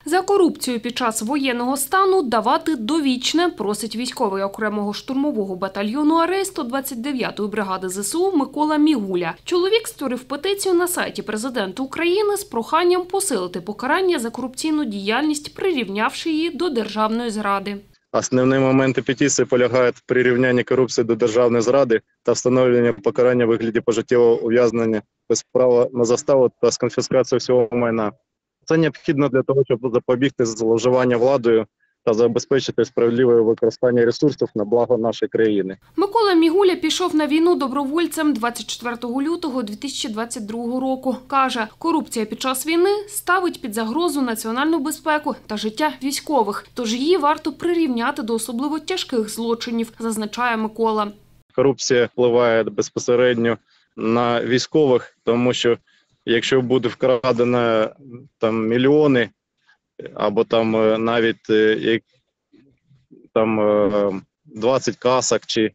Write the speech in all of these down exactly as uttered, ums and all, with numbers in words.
За корупцію під час воєнного стану давати довічне, просить військовий окремого штурмового батальйону АРЕ сто двадцять дев'ятої бригади ЗСУ Микола Мігуля. Чоловік створив петицію на сайті президента України з проханням посилити покарання за корупційну діяльність, прирівнявши її до державної зради. Основні моменти петиції полягають в прирівнянні корупції до державної зради та встановленні покарання у вигляді пожиттєвого ув'язнення без права на заставу та з конфіскацією всього майна. Це необхідно для того, щоб запобігти зловживання владою та забезпечити справедливе використання ресурсів на благо нашої країни. Микола Мігуля пішов на війну добровольцем двадцять четвертого лютого дві тисячі двадцять другого року. Каже, корупція під час війни ставить під загрозу національну безпеку та життя військових, тож її варто прирівняти до особливо тяжких злочинів, зазначає Микола. Корупція впливає безпосередньо на військових, тому що якщо буде вкрадено там мільйони, або там навіть там двадцять касок, чи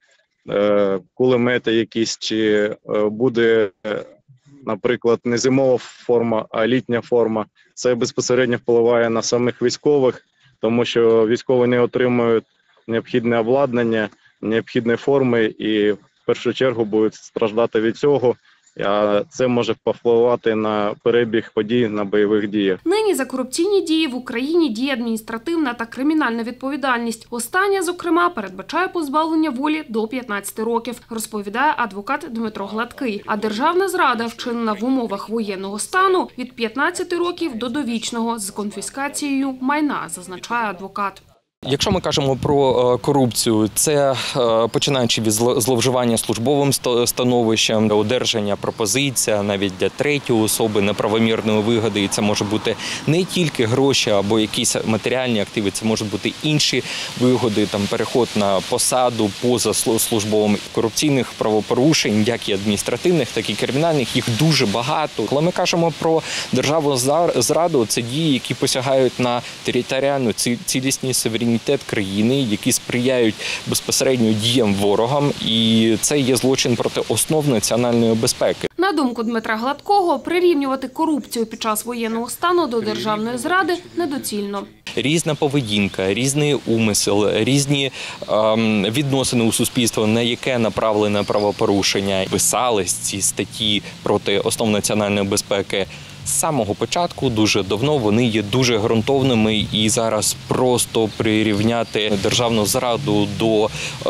кулемети якісь, чи буде, наприклад, не зимова форма, а літня форма, це безпосередньо впливає на самих військових, тому що військові не отримують необхідне обладнання, необхідні форми і в першу чергу будуть страждати від цього. А це може повпливати на перебіг подій на бойових діях. Нині за корупційні дії в Україні діє адміністративна та кримінальна відповідальність. Остання, зокрема, передбачає позбавлення волі до п'ятнадцяти років, розповідає адвокат Дмитро Гладкий. А державна зрада, вчинена в умовах воєнного стану, від п'ятнадцяти років до довічного з конфіскацією майна, зазначає адвокат. Якщо ми кажемо про корупцію, це починаючи від зловживання службовим становищем, одержання пропозиція, навіть для третьої особи, неправомірної вигоди. І це може бути не тільки гроші або якісь матеріальні активи, це можуть бути інші вигоди, там переход на посаду поза службовим. Корупційних правопорушень, як і адміністративних, так і кримінальних, їх дуже багато. Коли ми кажемо про державну зраду, це дії, які посягають на територіальну цілісність, суверенітет країни, які сприяють безпосередньо діям ворогам, і це є злочин проти основ національної безпеки. На думку Дмитра Гладкого, прирівнювати корупцію під час воєнного стану до державної зради недоцільно. Різна поведінка, різний умисел, різні ем, відносини у суспільстві, на яке направлене правопорушення. Писались ці статті проти основ національної безпеки з самого початку, дуже давно, вони є дуже ґрунтовними, і зараз просто прирівняти державну зраду до е,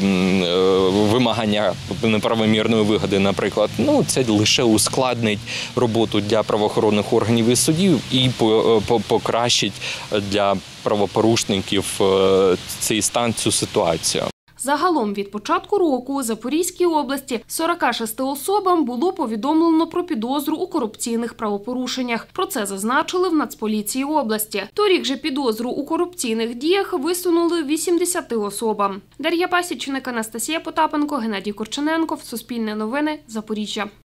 е, вимагання неправомірної вигоди, наприклад, ну це лише ускладнить роботу для правоохоронних органів і судів і по, по, покращить для правопорушників е, цей стан, цю ситуацію. Загалом від початку року у Запорізькій області сорока шести особам було повідомлено про підозру у корупційних правопорушеннях. Про це зазначили в Нацполіції області. Торік же підозру у корупційних діях висунули вісімдесяти особам. Дар'я Пасічник, Анастасія Потапенко, Геннадій Корчененко. Суспільне новини. Запоріжжя.